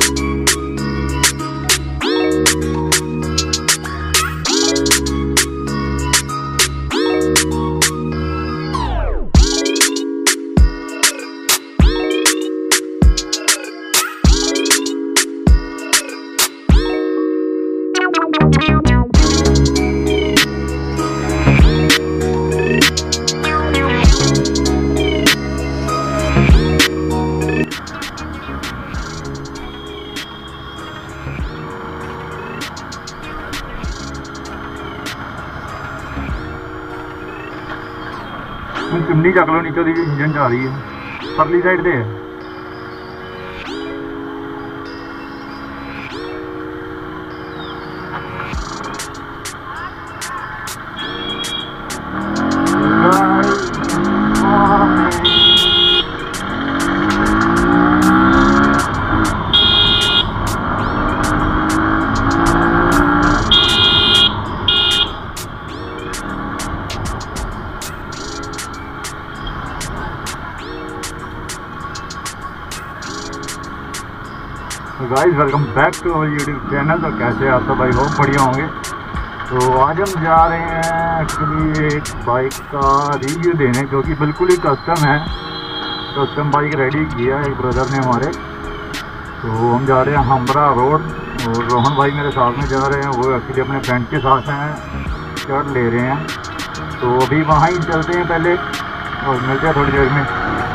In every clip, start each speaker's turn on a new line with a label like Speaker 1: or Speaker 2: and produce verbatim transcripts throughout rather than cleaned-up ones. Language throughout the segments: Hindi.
Speaker 1: चिमनी चक लो नीचों की इंजन जा रही है परली साइड से है। Guys welcome back to our YouTube channel. तो कैसे आप सब भाई बहुत बढ़िया होंगे। तो आज हम जा रहे हैं एक्चुअली एक बाइक का रिव्यू देने, जो कि बिल्कुल ही कस्टम है। कस्टम बाइक रेडी किया है एक ब्रदर ने हमारे। तो हम जा रहे हैं हम्बरा रोड और रोहन भाई मेरे साथ में जा रहे हैं। वो एक्चुअली अपने फ्रेंड के साथ हैं, शर्ट ले रहे हैं। तो अभी वहाँ ही चलते हैं पहले और मिलते हैं थोड़ी देर में।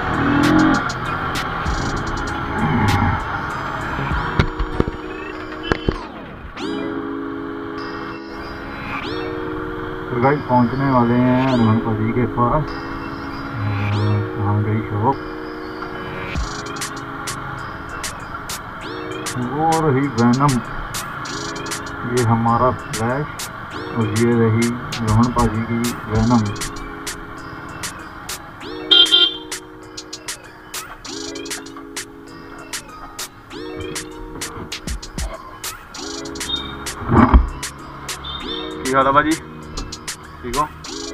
Speaker 1: तो गाइस पहुंचने वाले हैं रोहन जी के पास। वहाँ गई शॉप, वो रही वैनम, ये हमारा फ्लैश और ये रही रोहन पाजी की वैनम। की हाल है भाजी, ठीक हो?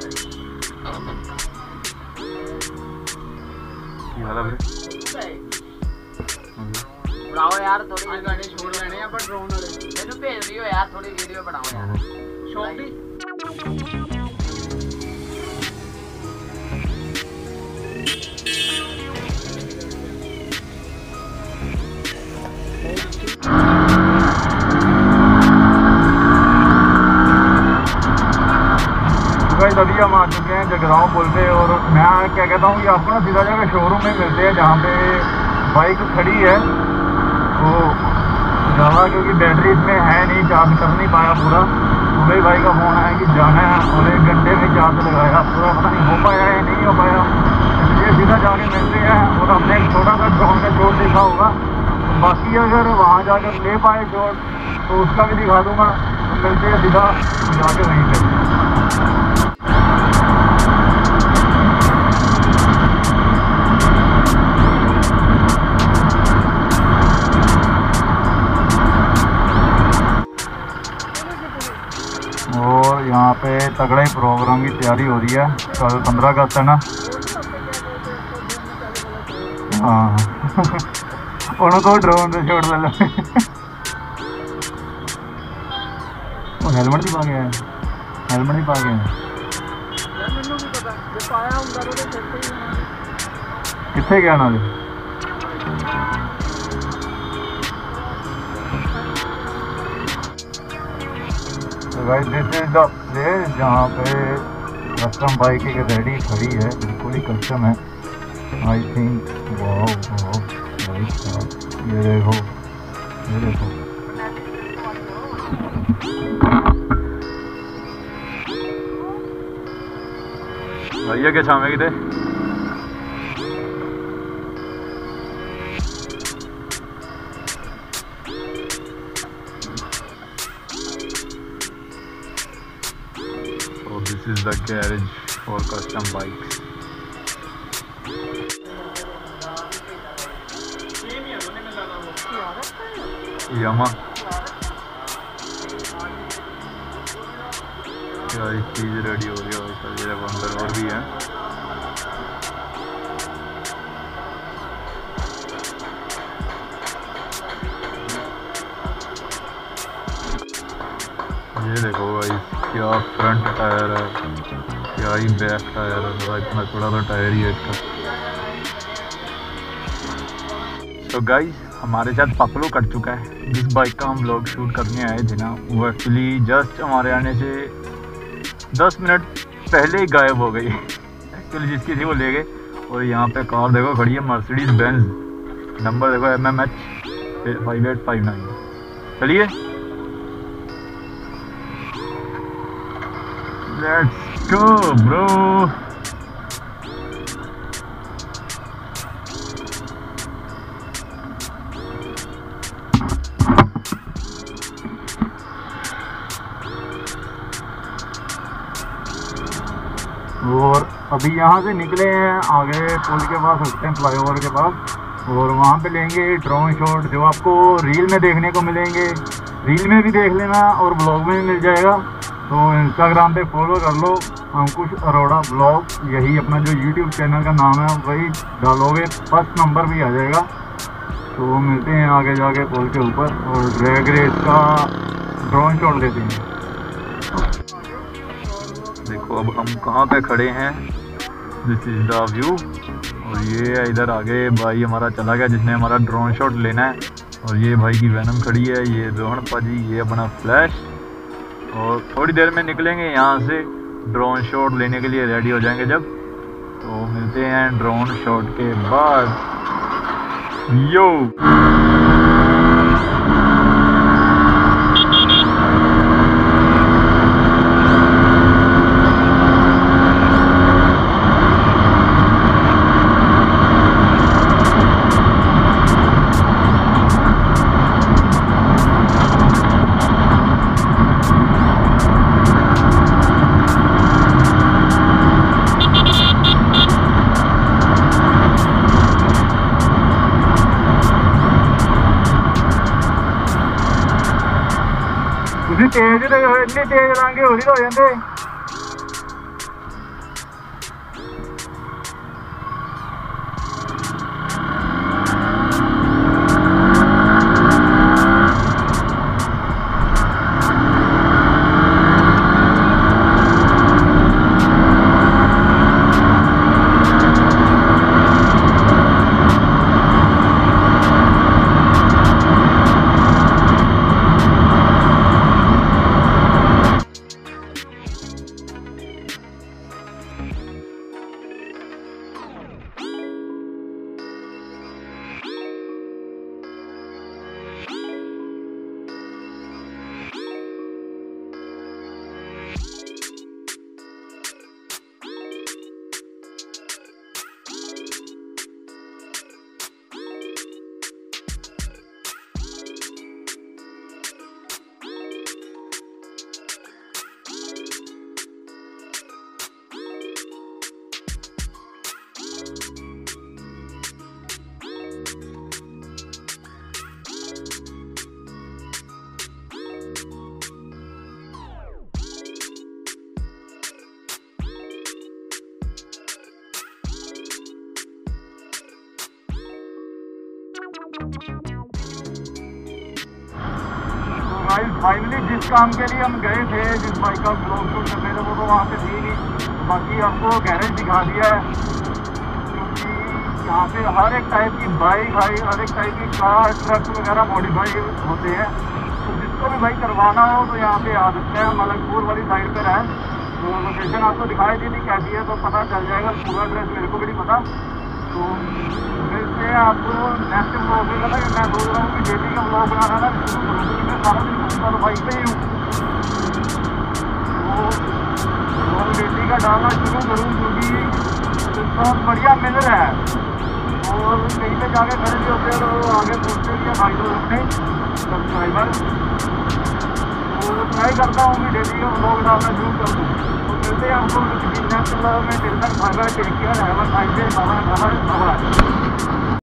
Speaker 2: बनाओ यार थोड़ी गाने छोड़ लेने हैं, पर ड्रोन वाले मैंने भेज रही हो यार, थोड़ी वीडियो बनाओ यार। शॉप भी
Speaker 1: अभी हम आ चुके हैं जगरांव पुल पे। और मैं क्या कहता हूँ कि आपको ना सीधा जगह शोरूम में मिलते हैं जहाँ पे बाइक खड़ी है। तो ज़्यादा क्योंकि बैटरी इसमें है नहीं, चार्ज कर नहीं पाया पूरा। सुबह भाई का फ़ोन आया कि जाना है और एक घंटे में चार्ज लगाया, पूरा पता नहीं हो पाया है नहीं हो पाया। इसलिए सीधा जाके मिलते हैं। और हमने एक छोटा सा ड्रोन का शॉट देखा होगा, बाकी अगर वहाँ जाकर ले पाए शॉट तो उसका भी दिखा दूँगा। तो मिलते हैं सीधा जाके वहीं पर। और यहाँ पे तगड़े प्रोग्राम की तैयारी हो रही है। कल पंद्रह अगस्त है ना। हाँ उनको ड्रोन से छोड़ ले लो। वो हेलमेट भी पा गया है, हेलमेट भी पा गया है। कितने गया ना guys, this is the place जहाँ पे कस्टम बाइक की रेडी खड़ी है, बिल्कुल ही कस्टम है। आई थिंक वाओ वाओ भाई साहब, ये देखो ये देखो। भैया के छामे की थे This is the garage for custom bikes. Yamaha क्या एक चीज़ रेडी हो रही है भाई साहब। ये अंदर और भी है। ये देखो भाई, क्या फ्रंट टायर है, क्या ही बैक टायर है, बड़ा इतना छोटा सा टायर ही है इसका। तो गाइस, हमारे साथ पपलू कट चुका है। जिस बाइक का हम लोग शूट करने आए थे ना, वो एक्चुअली जस्ट हमारे आने से दस मिनट पहले ही गायब हो गई। एक्चुअली जिसकी थी वो ले गए। और यहाँ पे कार देखो खड़ी है, मर्सिडीज बेंज, नंबर देखो M M H five eight five nine. चलिए लेट्स गो ब्रो। और अभी यहाँ से निकले हैं, आगे पुल के पास होते हैं, फ्लाईओवर के पास, और वहाँ पे लेंगे ड्रोन शॉट जो आपको रील में देखने को मिलेंगे। रील में भी देख लेना और ब्लॉग में भी मिल जाएगा। तो इंस्टाग्राम पे फॉलो कर लो, अंकुश अरोड़ा ब्लॉग, यही अपना जो यूट्यूब चैनल का नाम है वही डालोगे, फर्स्ट नंबर भी आ जाएगा। तो मिलते हैं आगे जाके पुल के ऊपर और ड्रैग रेस का ड्रोन शॉट लेते हैं। देखो अब हम कहाँ पे खड़े हैं, दिस इज द व्यू। और ये इधर आगे भाई हमारा चला गया जिसने हमारा ड्रोन शॉट लेना है। और ये भाई की वैनम खड़ी है, ये रोहन पाजी, ये अपना फ्लैश। और थोड़ी देर में निकलेंगे यहाँ से, ड्रोन शॉट लेने के लिए रेडी हो जाएंगे जब। तो मिलते हैं ड्रोन शॉट के बाद। यो तेज इन्नी तेज लांगे हो रही हो जाते। फाइनली जिस काम के लिए हम गए थे, जिस बाइक का ब्लॉग शूट करने थे, वो तो वहाँ पे थी नहीं। बाकी आपको गैरेज दिखा दिया है, क्योंकि यहाँ पे हर एक टाइप की बाइक, हर एक टाइप की कार, ट्रक वगैरह मॉडिफाई होते हैं। तो जिसको भी बाइक करवाना हो तो यहाँ पे आ सकते हैं। मलकपुर वाली साइड पर है, तो लोकेशन आपको दिखाई दी थी कैसी है, तो पता चल जाएगा। पूरा एड्रेस मेरे को भी नहीं पता। तो मिलते हैं आपको नेक्स्ट ब्लॉग में। मैं सोच रहा हूँ कि डेली का ब्लॉग बनाना ना शुरू करूँ, क्योंकि मैं सारा दिन घूमता तो बाइक पे ही हूँ। तो डेली का डालना शुरू करूँ, क्योंकि रिस्पॉन्स बढ़िया मिल रहा है। और कहीं पे जाके खड़े भी होते हैं तो आगे पूछते भी हैं भाई लोग अपने सब्सक्राइबर। तो ट्राई करता हूँ कि डेली का ब्लॉग डालना शुरू कर दूँ। तो मिलते हैं हमको किसी नेक्स्ट ब्लॉग में। Till then bye bye, take care, have a nice day, bye bye bye bye.